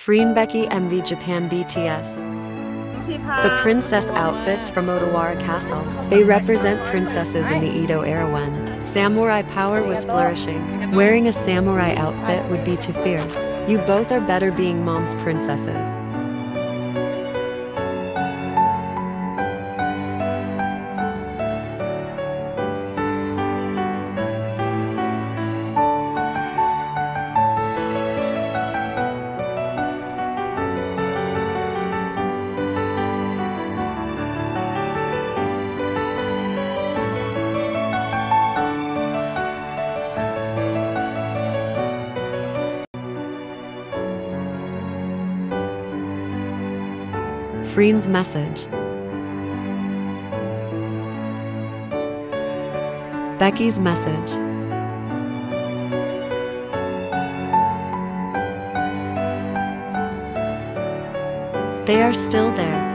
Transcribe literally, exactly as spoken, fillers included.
Freen Becky envy Japan B T S. The princess outfits from Odawara Castle. They represent princesses in the Edo era when samurai power was flourishing. Wearing a samurai outfit would be too fierce. You both are better being mom's princesses. Freen's message. Becky's message. They are still there.